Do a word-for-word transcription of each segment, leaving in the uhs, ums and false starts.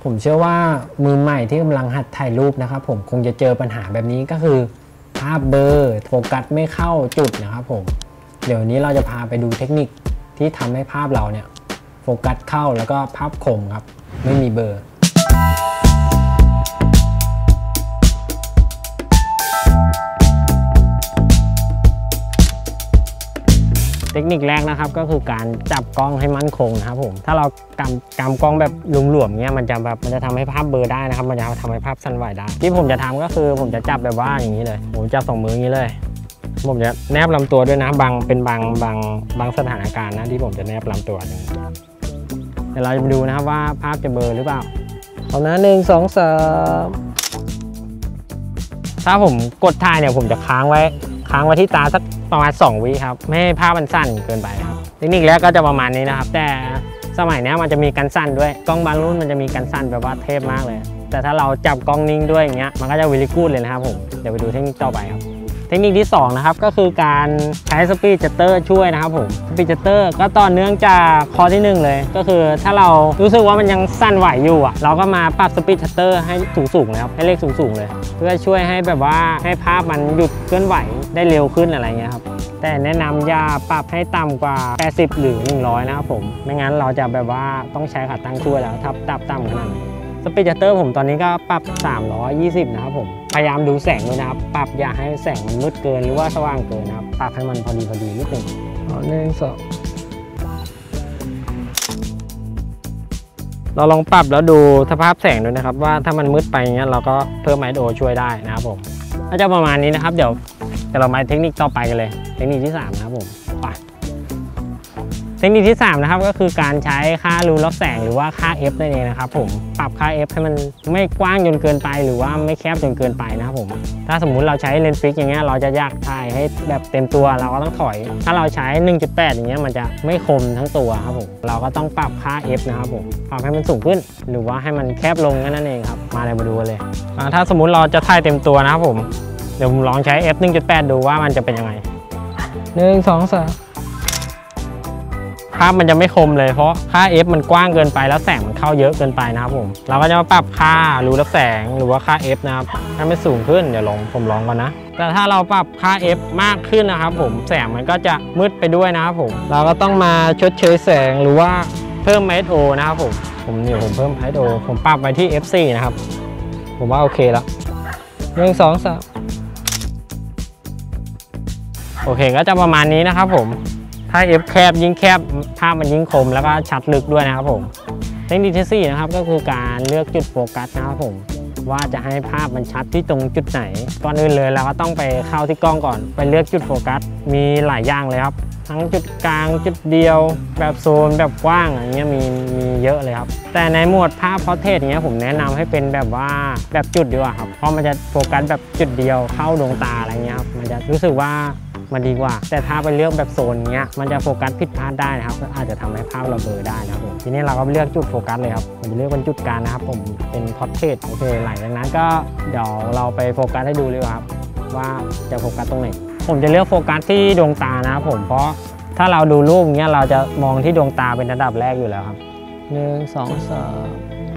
ผมเชื่อว่ามือใหม่ที่กำลังหัดถ่ายรูปนะครับผมคงจะเจอปัญหาแบบนี้ก็คือภาพเบลอโฟกัสไม่เข้าจุดนะครับผมเดี๋ยวนี้เราจะพาไปดูเทคนิคที่ทำให้ภาพเราเนี่ยโฟกัสเข้าแล้วก็ภาพคมครับไม่มีเบลอเทคนิคแรกนะครับก็คือการจับกล้องให้มั่นคงนะครับผมถ้าเรากำกำกล้องแบบหลวมๆเงี้ยมันจะแบบมันจะทำให้ภาพเบลอได้นะครับมันจะทำให้ภาพสั่นไหวได้ที่ผมจะทำก็คือผมจะจับแบบว่าอย่างนี้เลยผมจับสองมืออย่างนี้เลยผมจะแนบลำตัวด้วยนะบางเป็นบางบางบางสถานการณ์นะที่ผมจะแนบลำตัวนึงเดี๋ยวเราจะมาดูนะครับว่าภาพจะเบลอหรือเปล่าเอานะหนึ่งสองสามถ้าผมกดถ่ายเนี่ยผมจะค้างไว้ค้างไว้ที่ตาสักประมาณสองวิครับไม่ให้ภาพมันสั้นเกินไปครับเทคนิคแรกก็จะประมาณนี้นะครับแต่สมัยนี้มันจะมีกันสั้นด้วยกล้องบางรุ่นมันจะมีกันสั้นแบบว่าเทพมากเลยแต่ถ้าเราจับกล้องนิ่งด้วยอย่างเงี้ยมันก็จะวิลิกูดเลยนะครับผมเดี๋ยวไปดูเทคนิคต่อไปครับเทคนิคที่สองนะครับก็คือการใช้สปีดชัตเตอร์ช่วยนะครับผมสปีดชัตเตอร์ก็ต่อเนื่องจากข้อที่หนึ่งเลยก็คือถ้าเรารู้สึกว่ามันยังสั้นไหวอยู่อ่ะเราก็มาปรับสปีดชัตเตอร์ให้สูงๆเลยครับให้เลขสูงๆเลยเพื่อช่วยให้แบบว่าให้ภาพมันหยุดเคลื่อนไหวได้เร็วขึ้นอะไรเงี้ยครับแต่แนะนำอย่าปรับให้ต่ำกว่าแปดสิบหรือหนึ่งร้อยนะครับผมไม่งั้นเราจะแบบว่าต้องใช้ขาตั้งช่วยแล้วถ้าตับต่ำขนาดนี้สปีดชัตเตอร์ผมตอนนี้ก็ปรับสามร้อยยี่สิบนะครับผมพยายามดูแสงด้วยนะครับปรับอย่าให้แสงมันมืดเกินหรือว่าสว่างเกินนะครับปรับให้มันพอดีพอดีนิดนึงหนึ่งสองเราลองปรับแล้วดูสภาพแสงด้วยนะครับว่าถ้ามันมืดไปอย่างเงี้ยเราก็เพิ่มไอโอช่วยได้นะครับผมก็จะประมาณนี้นะครับเดี๋ยวเดี๋ยวเรามาเทคนิคต่อไปกันเลยเทคนิคที่สามนะครับผมไปเทคนิคที่สามนะครับก็คือการใช้ค่ารูรับแสงหรือว่าค่า F นั่นเองนะครับผมปรับค่า F ให้มันไม่กว้างจนเกินไปหรือว่าไม่แคบจนเกินไปนะครับผมถ้าสมมุติเราใช้เลนส์ฟิกอย่างเงี้ยเราจะอยากถ่ายให้แบบเต็มตัวเราก็ต้องถอยถ้าเราใช้ หนึ่งจุดแปด อย่างเงี้ยมันจะไม่คมทั้งตัวครับผมเราก็ต้องปรับค่า F นะครับผมปรับให้มันสูงขึ้นหรือว่าให้มันแคบลงนั่นเองครับมาเลยมาดูกันเลยถ้าสมมุติเราจะถ่ายเต็มตัวนะครับผมเดี๋ยวผมลองใช้ F หนึ่งจุดแปด ดูว่ามันจะเป็นยังไงหนึ่ง สอง สามภาพมันจะไม่คมเลยเพราะค่า F มันกว้างเกินไปแล้วแสงมันเข้าเยอะเกินไปนะครับผมเราก็จะมาปรับค่ารูรับแสงหรือว่าค่า F นะครับให้มันสูงขึ้นเดี๋ยวลองผมลองก่อนนะแต่ถ้าเราปรับค่า F มากขึ้นนะครับผมแสงมันก็จะมืดไปด้วยนะครับผมเราก็ต้องมาชดเชยแสงหรือว่าเพิ่ม ไอ เอส โอ นะครับผมผมเดี๋ยวผมเพิ่ม ไอ เอส โอ ผมปรับไปที่ เอฟ โฟร์ นะครับผมว่าโอเคแล้วหนึ่ง สอง สามโอเคก็จะประมาณนี้นะครับผมถ้า F แคบยิ่งแคบภาพมันยิ่งคมแล้วก็ชัดลึกด้วยนะครับผมเทคนิคที่สี่นะครับก็คือการเลือกจุดโฟกัสนะครับผมว่าจะให้ภาพมันชัดที่ตรงจุดไหนก่อนอื่นเลยเราก็ต้องไปเข้าที่กล้องก่อนไปเลือกจุดโฟกัสมีหลายอย่างเลยครับทั้งจุดกลางจุดเดียวแบบโซนแบบกว้างอย่างเงี้ยมีมีเยอะเลยครับแต่ในหมวดภาพพอร์เทรตอย่างเงี้ยผมแนะนำให้เป็นแบบว่าแบบจุดดีกว่าครับเพราะมันจะโฟกัสแบบจุดเดียวเข้าดวงตาอะไรเงี้ยครับมันจะรู้สึกว่ามันดีกว่าแต่ถ้าไปเลือกแบบโซนเงี้ยมันจะโฟกัสผิดพลาดได้นะครับก็อาจจะทำให้ภาพเราเบลอได้นะครับผมทีนี้เราก็เลือกจุดโฟกัสเลยครับผมจะเลือกเป็นจุดกลางนะครับผมเป็นพอร์เทรตโอเคหลังจากนั้นก็เดี๋ยวเราไปโฟกัสให้ดูเลยครับว่าจะโฟกัสตรงไหนผมจะเลือกโฟกัสที่ดวงตานะครับผมเพราะถ้าเราดูรูปเงี้ยเราจะมองที่ดวงตาเป็นระดับแรกอยู่แล้วครับหนึ่ง สอง สาม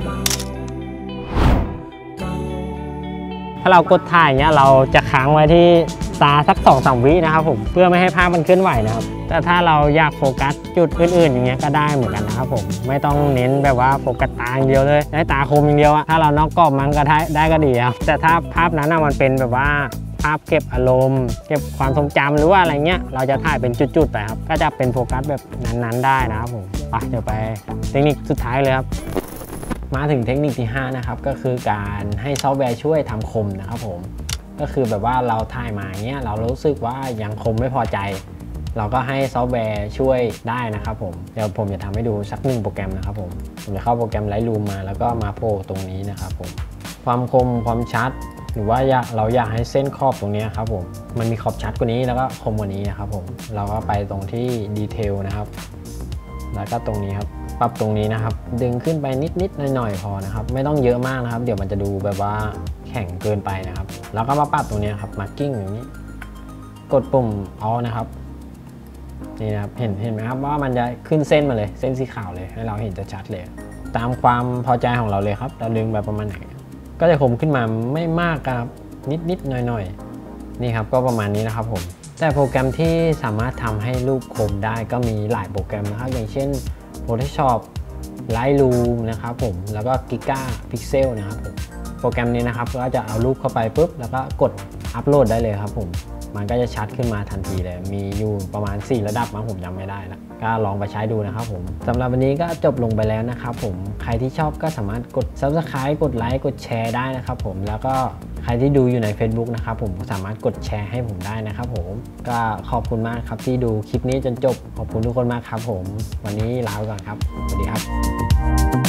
ถ้าเรากดถ่ายเงี้ยเราจะค้างไว้ที่ตาสัก สองสาม วินะครับผมเพื่อไม่ให้ภาพมันเคลื่อนไหวนะครับแต่ถ้าเราอยากโฟกัสจุดอื่นๆอย่างเงี้ยก็ได้เหมือนกันนะครับผมไม่ต้องเน้นแบบว่าโฟกัสตาอย่างเดียวเลยให้ตาคมอย่างเดียวอะถ้าเรานอกกรอบมันก็ได้ได้ก็ดีครับแต่ถ้าภาพนั้นมันเป็นแบบว่าภาพเก็บอารมณ์เก็บความทรงจำหรือว่าอะไรเงี้ยเราจะถ่ายเป็นจุดๆไปครับก็จะเป็นโฟกัสแบบนั้นๆได้นะครับผมไปเดี๋ยวไปเทคนิคสุดท้ายเลยครับมาถึงเทคนิคที่ห้านะครับก็คือการให้ซอฟต์แวร์ช่วยทำคมนะครับผมก็คือแบบว่าเราถ่ายมาเงี้ยเรารู้สึกว่ายังคมไม่พอใจเราก็ให้ซอฟต์แวร์ช่วยได้นะครับผมเดี๋ยวผมจะทำให้ดูสักหนึ่งโปรแกรมนะครับผมผมจะเข้าโปรแกรม Lightroom มาแล้วก็มาโผล่ตรงนี้นะครับผมความคมความชัดหรือว่าเราอยากให้เส้นขอบตรงนี้ครับผมมันมีขอบชัดกว่านี้แล้วก็คมกว่านี้นะครับผมเราก็ไปตรงที่ดีเทลนะครับแล้วก็ตรงนี้ครับปรับตรงนี้นะครับดึงขึ้นไปนิดๆหน่อยๆพอนะครับไม่ต้องเยอะมากนะครับเดี๋ยวมันจะดูแบบว่าแข็งเกินไปนะครับแล้วก็มาปรับตรงนี้ครับมาร์กิ้งอย่างนี้กดปุ่ม Alt นะครับนี่นะครับเห็นเห็นไหมครับว่ามันจะขึ้นเส้นมาเลยเส้นสีขาวเลยให้เราเห็นชัดเลยตามความพอใจของเราเลยครับเราดึงแบบประมาณไหนก็จะคมขึ้นมาไม่มากครับนิดนิดหน่อยหน่อยนี่ครับก็ประมาณนี้นะครับผมแต่โปรแกรมที่สามารถทำให้รูปคมได้ก็มีหลายโปรแกรมนะครับอย่างเช่น Photoshop Lightroom นะครับผมแล้วก็ Giga Pixel นะครับผมโปรแกรมนี้นะครับก็จะเอารูปเข้าไปปุ๊บแล้วก็กดอัปโหลดได้เลยครับผมมันก็จะชัดขึ้นมาทันทีเลยมีอยู่ประมาณสี่ระดับมั้งผมจำไม่ได้ละก็ลองไปใช้ดูนะครับผมสำหรับวันนี้ก็จบลงไปแล้วนะครับผมใครที่ชอบก็สามารถกด ซับสไครบ์ กดไลค์กดแชร์ได้นะครับผมแล้วก็ใครที่ดูอยู่ใน เฟซบุ๊ก นะครับผมสามารถกดแชร์ให้ผมได้นะครับผมก็ขอบคุณมากครับที่ดูคลิปนี้จนจบขอบคุณทุกคนมากครับผมวันนี้ลาไปก่อนครับสวัสดีครับ